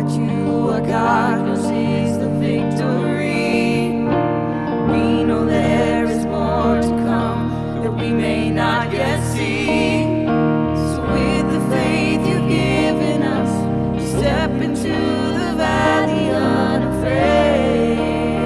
that you are God, yours is the victory. We know there is more to come that we may not yet see. So with the faith you've given us, we step into the valley unafraid.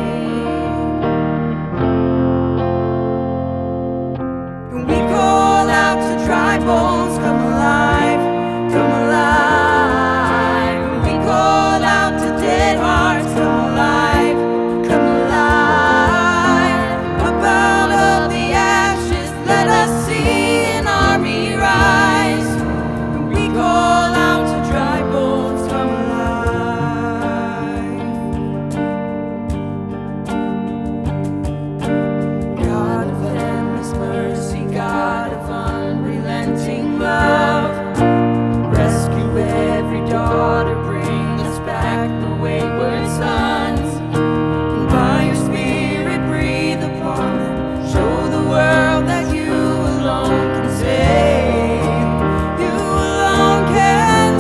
And we call out to dry bones, come alive, come alive. And we call out to dead hearts, come alive, come alive. Up out of the ashes, let us see an army rise. And we call out to dry bones, come alive. God of endless mercy, God of unrelenting love, rescue every daughter, bring us back the wayward sons. And by your Spirit breathe upon them, show the world that you alone can save. You alone can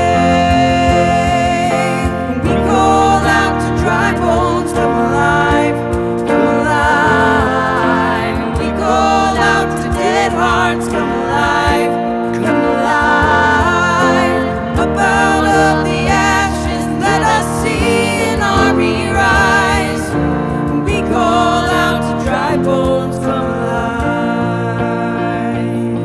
save. And we call out to dry bones, come alive, come alive. And we call out to dead hearts, come alive, come alive. Up out of the ashes, let us see an army rise. And we call out to dry bones, come alive.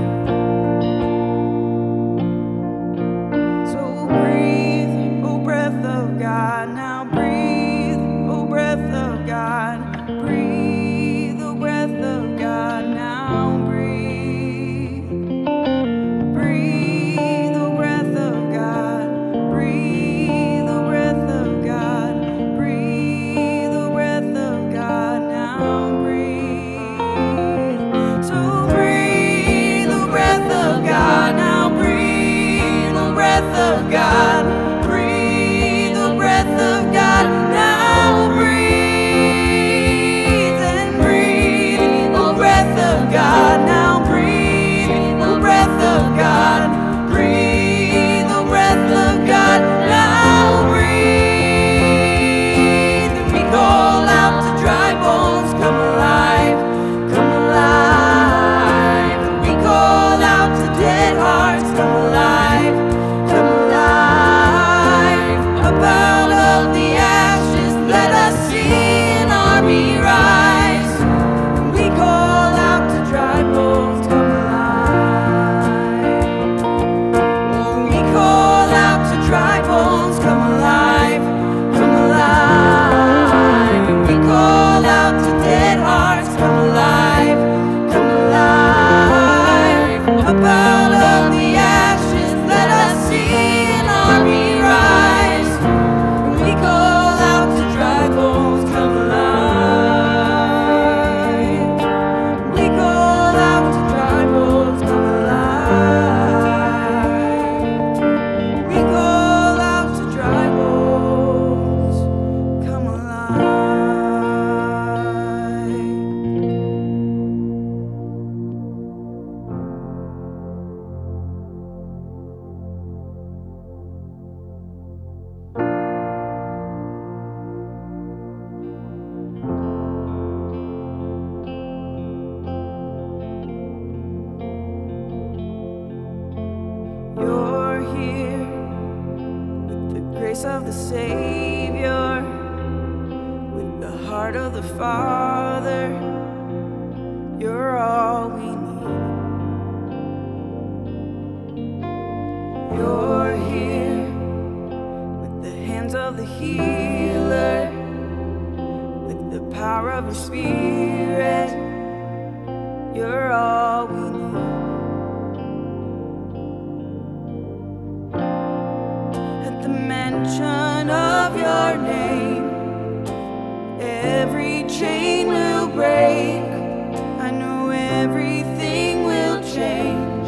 So breathe, oh breath of God, now breathe, oh breath of God, breathe, oh breath of God, now breathe. Breathe, oh breath of God, breathe, oh breath of God, breathe, oh breath of God, now breathe. So breathe, oh breath of God, now breathe, oh breath of God, breathe, oh breath of God, now breathe, and breathe, oh breath of God, now breathe, oh breath of God, breathe, oh breath of God, now breathe. And we call out to dry bones, come alive, come alive. And we call out to dead hearts, come alive, come alive. Up out of the ashes, let us see an army rise. And we call out to dry bones, come alive. Oh, we call out to dry bones, come alive, come alive. And we call out to dead hearts, come alive, come alive. Up out of the ashes, let us see an army rise. And we call out to dry bones, come alive. We call out to dry bones, come alive. We call out to dry bones, come alive. You're here with the grace of the Savior, with the heart of the Father. You're all we need. You're here with the hands of the healer, with the power of your Spirit. You're all we need. At the mention of your name, every chain will break. I know everything will change.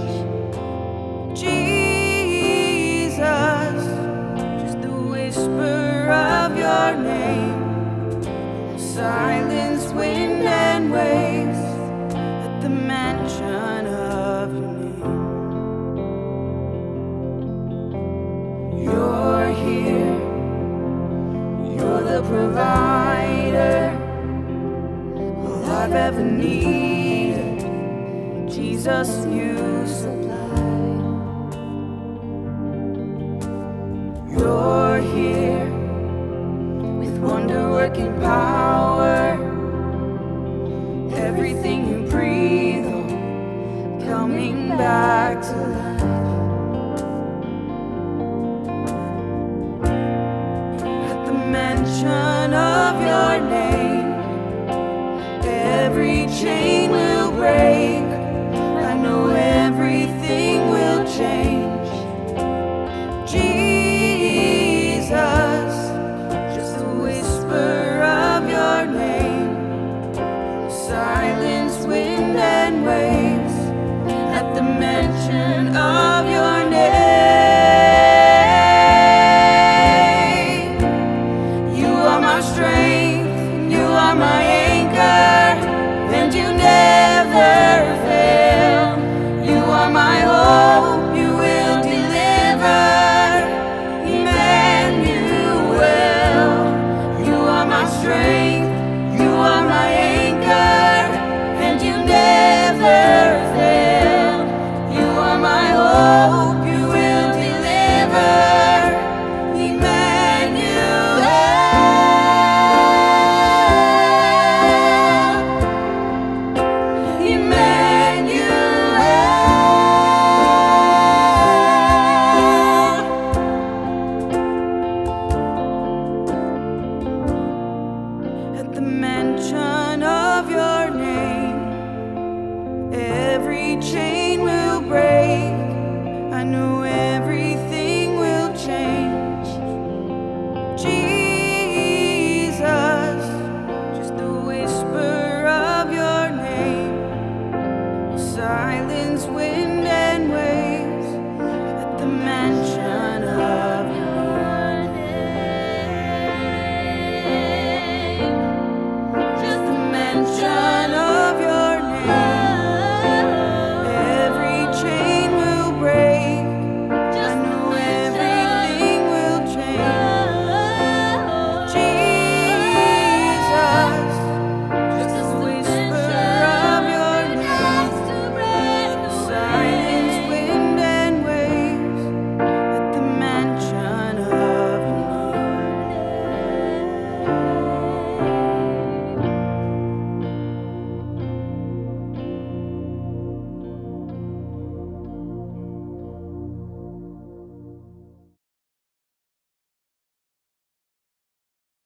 Jesus, just the whisper of your name will silence wind and waves. At the mention of your name, you're here provider, all I've ever needed, Jesus, you supply. You're here with wonder-working power. Everything you breathe on, coming back to life. At the mention of your name, every chain will break. I know everything will change.